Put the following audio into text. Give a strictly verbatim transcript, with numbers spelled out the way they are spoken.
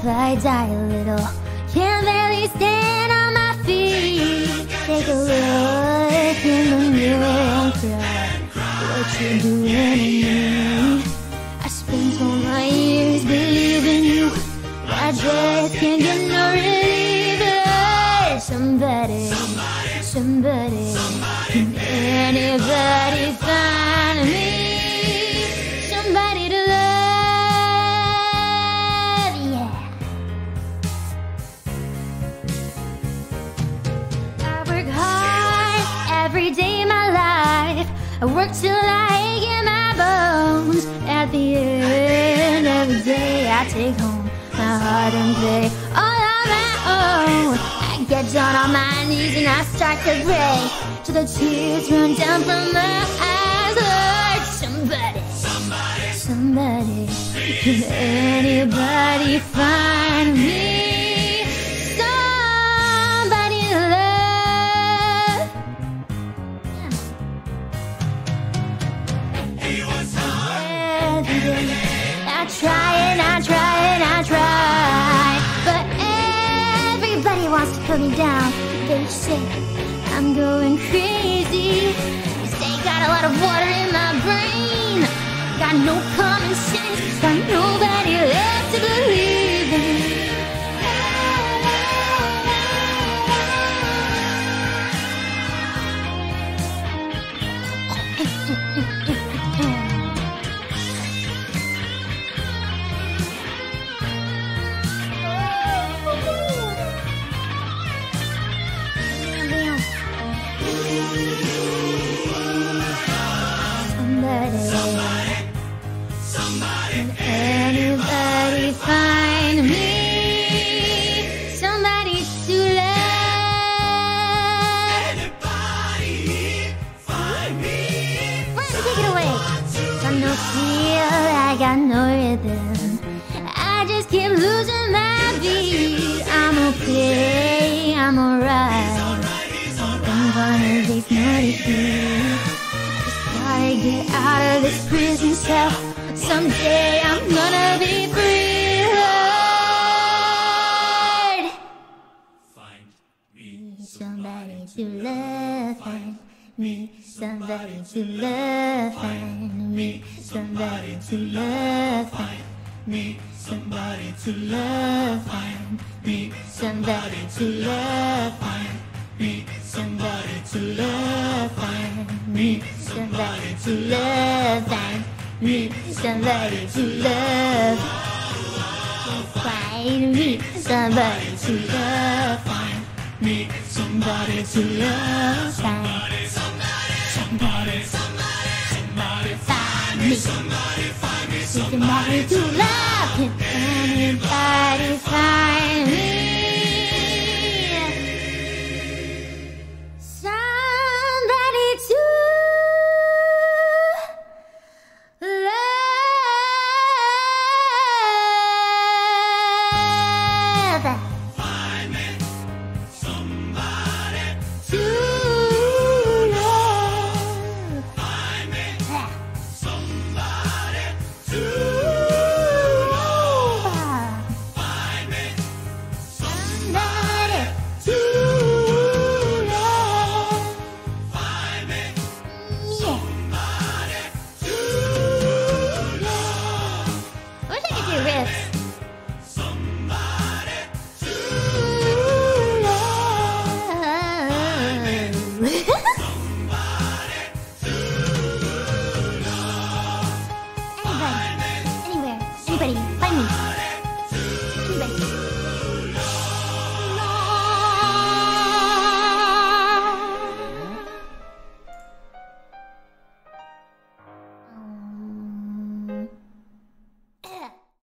I die a little, can barely stand on my feet. Take a look in the mirror and cry, what you doing to me? I spent all my years believing you, I just can't get no relief. Somebody, somebody, can anybody find me somebody to love? Yeah. I work hard every day of my life. I work till I get my bones. At the end of the day, I take home my heart and pay all on my own. I get down on my knees and I start to pray till the tears run down from my eyes. Lord, somebody, somebody, somebody, can anybody find me somebody to love? He was hard. Every day I try and I try and I try, but everybody wants to put me down. They say I'm going crazy, 'cause they got a lot of water in my brain. Got no common sense, got nobody left to believe in. Anybody find me somebody to love? Anybody find me? Friend, take it away. Got no feel, I got no rhythm. I just keep losing my beat. I'm okay, I'm alright. I'm gonna taste naughty feet. Just gotta get out of this prison cell. Someday I'm gonna be free, Lord. Find me somebody to love. Find me somebody to love. Find me somebody to love. Find me somebody to love. Find me somebody to love. Find me somebody to love. Find me somebody to love. Find me somebody to love. Find me somebody to love. Find me somebody to love. Somebody, somebody, somebody, somebody, find me somebody, find me somebody to love. Can anybody find me?